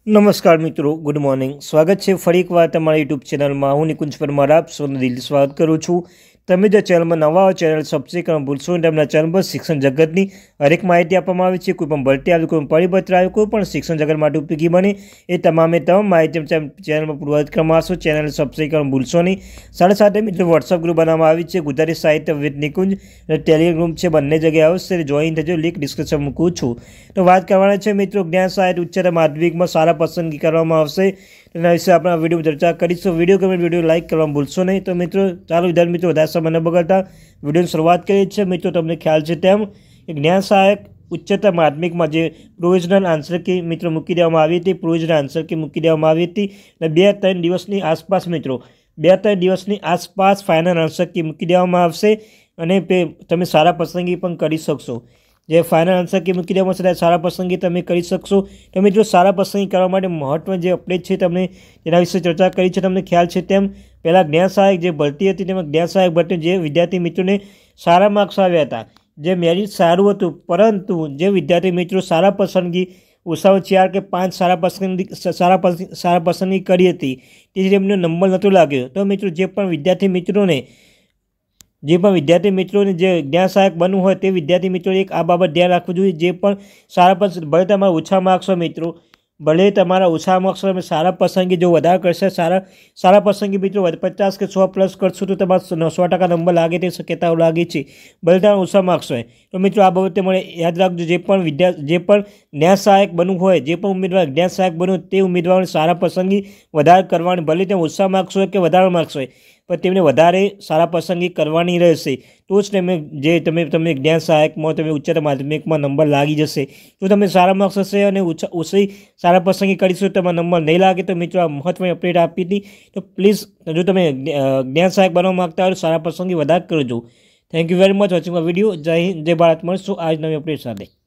નમસ્કાર મિત્રો, good morning. સ્વાગત છે ફરી એકવાર તમારા યુટ્યુબ ચેનલમાં. હું નિકુંજ પરમાર આપ સૌનું દિલથી સ્વાગત કરું છું. તમે જો ચેનલમાં નવા હો, ચેનલ સબસ્ક્રાઇબ કરવાનું ભૂલશો નહીં. તેમના ચેનલ પર શિક્ષણ જગતની હરેક માહિતી આપવામાં આવે છે. કોઈ પણ ભરતી આવે, કોઈ પણ પરિપત્ર આવે, કોઈ પણ શિક્ષણ જગત માટે ઉપયોગી બને એ તમામ માહિતી ચેનલમાં પૂર્વત કરવામાં આવશે. ચેનલ સબસ્ક્રાઇબ કરવાનું ભૂલશો નહીં. સાથે સાથે મિત્રો વોટ્સઅપ ગ્રુપ બનાવવામાં આવી છે, ગુજરાતી સાહિત્ય વિથ નિકુંજ, અને ટેલિગ્રામ ગ્રુપ છે. બંને જગ્યાએ આવશે, જોઈન થજો. લિંક ડિસ્ક્રિપ્શન મૂકું છું. તો વાત કરવાના છે મિત્રો જ્ઞાન સાહિત્ય ઉચ્ચતર માધ્યમિકમાં સારા પસંદગી કરવામાં આવશે. તેના વિશે આપણે આ વિડીયો ચર્ચા કરીશું. વિડીયો લાઇક કરવાનું ભૂલશો નહીં. તો મિત્રો ચાલો વિદ્યાર્થી મિત્રો વધારે સમય ન બગાડતા વિડીયોની શરૂઆત કરીએ છીએ. મિત્રો તમને ખ્યાલ છે તેમ જ્ઞાન સહાયક ઉચ્ચતર માધ્યમિકમાં જે પ્રોવિઝનલ આન્સર કી મિત્રો મૂકી દેવામાં આવી હતી, પ્રોવિઝનલ આન્સર કી મૂકી દેવામાં આવી હતી, અને 2-3 દિવસની આસપાસ મિત્રો 2-3 દિવસની આસપાસ ફાઇનલ આન્સર કી મૂકી દેવામાં આવશે, અને તમે સારા પસંદગી પણ કરી શકશો. જે ફાઇનલ આન્સર કી મૂકી દેવામાં આવશે ત્યારે સારા પસંદગી તમે કરી શકશો. તો મિત્રો સારા પસંદગી કરવા માટે મહત્વની જે અપડેટ છે તમને તેના વિશે ચર્ચા કરી છે. તમને ખ્યાલ છે તેમ પહેલાં જ્ઞાન સહાયક જે ભરતી હતી તેમાં જ્ઞાન સહાયક ભરતી જે વિદ્યાર્થી મિત્રોને સારા માર્ક્સ આવ્યા હતા, જે મેરિટ સારું હતું, પરંતુ જે વિદ્યાર્થી મિત્રો સારા પસંદગી ઓછામાં 4 કે 5 સારા પસંદગી કરી હતી તેથી તેમને નંબર નહોતો લાગ્યો. તો મિત્રો જે પણ વિદ્યાર્થી મિત્રોને જે જ્ઞાન સહાયક બનવું હોય તે વિદ્યાર્થી મિત્રોએ એક આ બાબત ધ્યાન રાખવું જોઈએ. જે પણ ભલે તમારા ઓછા માર્ક્સ હોય મિત્રો, ભલે તમારા ઓછા માર્ક્સ હોય, સારા પસંદગી જો વધારે કરશે, સારા પસંદગી મિત્રો 50 કે 100 પ્લસ કરશો તો તમારા 100% નંબર લાગે તે શક્યતાઓ લાગે છે, ભલે તમારા ઓછા માર્ક્સ હોય. તો મિત્રો આ બાબતે મને યાદ રાખજો. જે પણ જ્ઞાન સહાયક બનવું હોય, જે પણ ઉમેદવાર જ્ઞાન સહાયક બનવું તે ઉમેદવારોને સારા પસંદગી વધારે કરવાની, ભલે તેમાં ઓછા માર્ક્સ હોય કે વધારે માર્ક્સ હોય, પણ તેમને વધારે સારા પસંદગી કરવાની રહેશે. તો જ તમે જ્ઞાન સહાયકમાં તમે ઉચ્ચતર માધ્યમિકમાં નંબર લાગી જશે. જો તમે સારા માર્ક્સ હશે અને ઓછી સારા પસંદગી કરીશું તો તમારા નંબર નહીં લાગે. તો મિત્રો આ મહત્વની અપડેટ આપી હતી. તો પ્લીઝ જો તમે જ્ઞાન સહાયક બનવા માગતા હોય તો સારા પસંદગી વધારે કરજો. Thank you very much watching my video. જય હિન્દ, જય ભારત. મળશું આજ નવી અપડેટ સાથે.